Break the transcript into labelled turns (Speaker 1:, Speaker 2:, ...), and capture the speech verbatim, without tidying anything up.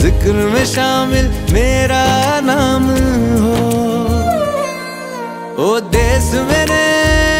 Speaker 1: जिक्र में शामिल मेरा नाम हो। ओ देश में